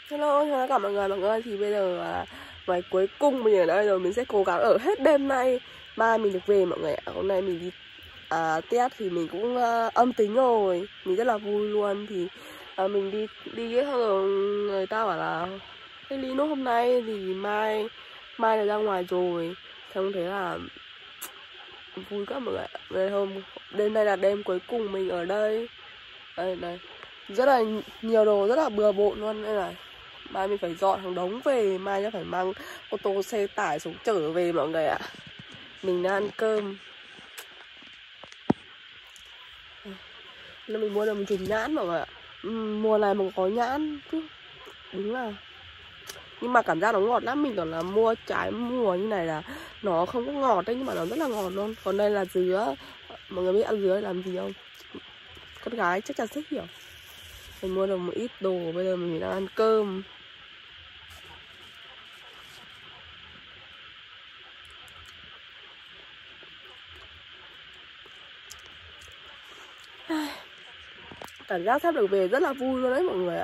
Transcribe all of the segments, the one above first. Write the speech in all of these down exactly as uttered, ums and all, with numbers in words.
Hello, chào tất cả mọi người. Mọi người thì bây giờ là ngày cuối cùng mình ở đây rồi. Mình sẽ cố gắng ở hết đêm nay. Mai mình được về mọi người ạ. Hôm nay mình đi à, test thì mình cũng uh, âm tính rồi. Mình rất là vui luôn. Thì à, mình đi đi với rồi người ta bảo là cái ly nốt hôm nay thì mai mai là ra ngoài rồi. Xong thế là vui quá mọi người ạ. Về hôm đêm nay là đêm cuối cùng mình ở đây. Đây đây. Rất là nhiều đồ, rất là bừa bộn luôn. Đây này, mai mình phải dọn hàng đống về. Mai sẽ phải mang ô tô xe tải xuống chở về mọi người ạ. Mình đang ăn cơm. Nên mình mua được một chùm nhãn mọi người ạ. ừ, Mùa này mà có nhãn chứ. Đúng là, nhưng mà cảm giác nó ngọt lắm. Mình tưởng là mua trái mùa như này là nó không có ngọt đấy, nhưng mà nó rất là ngọt luôn. Còn đây là dứa. Mọi người biết ăn dứa làm gì không? Con gái chắc chắn sẽ hiểu. Mình mua được một ít đồ. Bây giờ mình đang ăn cơm. Cảm giác sắp được về rất là vui luôn đấy mọi người ạ.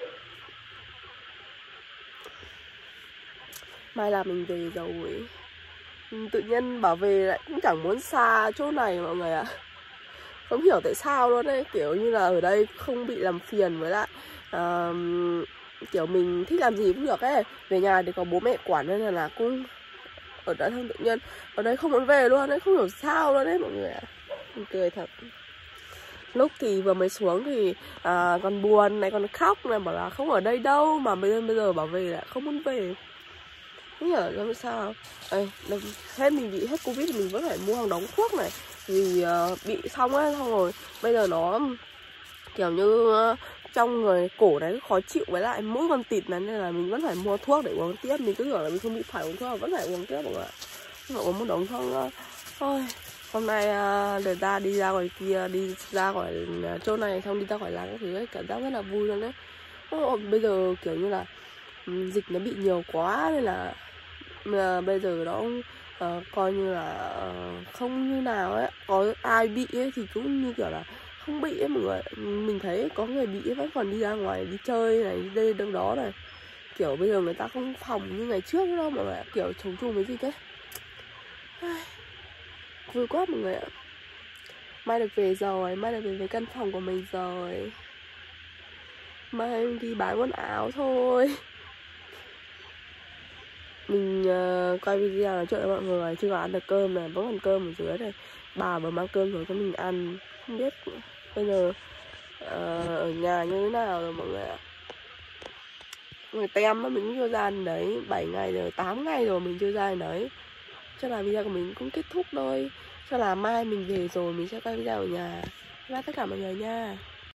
Mai là mình về rồi. Tự nhiên bảo về lại cũng chẳng muốn xa chỗ này mọi người ạ. Không hiểu tại sao luôn đấy. Kiểu như là ở đây không bị làm phiền. Với lại uh, kiểu mình thích làm gì cũng được ấy. Về nhà thì có bố mẹ quản nên là cũng ở đây không tự nhiên. Ở đây không muốn về luôn đấy. Không hiểu sao luôn đấy mọi người ạ. Mình cười thật. Lúc thì vừa mới xuống thì à, còn buồn này, còn khóc này, bảo là không ở đây đâu. Mà bây giờ, bây giờ bảo về lại không muốn về. Không hiểu làm sao. Ê, hết mình bị hết Covid thì mình vẫn phải mua hàng đống thuốc này. Vì uh, bị xong ấy, xong rồi bây giờ nó kiểu như uh, trong người cổ đấy khó chịu với lại mũi con tịt này. Nên là mình vẫn phải mua thuốc để uống tiếp. Mình cứ tưởng là mình không bị phải uống thuốc, vẫn phải uống tiếp mọi người ạ. Không phải uống một đống thuốc nữa. Thôi hôm nay uh, để ra đi ra ngoài kia, đi ra khỏi chỗ này xong đi ra khỏi làng các thứ ấy, cảm giác rất là vui luôn đấy. Ô, bây giờ kiểu như là um, dịch nó bị nhiều quá nên là uh, bây giờ nó uh, coi như là uh, không như nào ấy. Có ai bị ấy thì cũng như kiểu là không bị ấy mọi người. Mình thấy có người bị ấy vẫn còn đi ra ngoài đi chơi này, đi đây đâu đó này. Kiểu bây giờ người ta không phòng như ngày trước đâu mọi người, kiểu chống chung với dịch ấy. Vui quá mọi người ạ. Mai được về rồi, mai được về với căn phòng của mình rồi. Mai đi bán quần áo thôi. Mình uh, quay video nói chuyện với mọi người. Chưa có ăn được cơm này, vẫn còn cơm ở dưới này. Bà vừa mang cơm rồi cho mình ăn. Không biết bây giờ uh, ở nhà như thế nào rồi mọi người ạ. Người tem á, mình cũng chưa ra đấy. Bảy ngày rồi, tám ngày rồi mình chưa ra đấy. Chắc là video của mình cũng kết thúc thôi. Chắc là mai mình về rồi mình sẽ quay video ở nhà. Bye tất cả mọi người nha.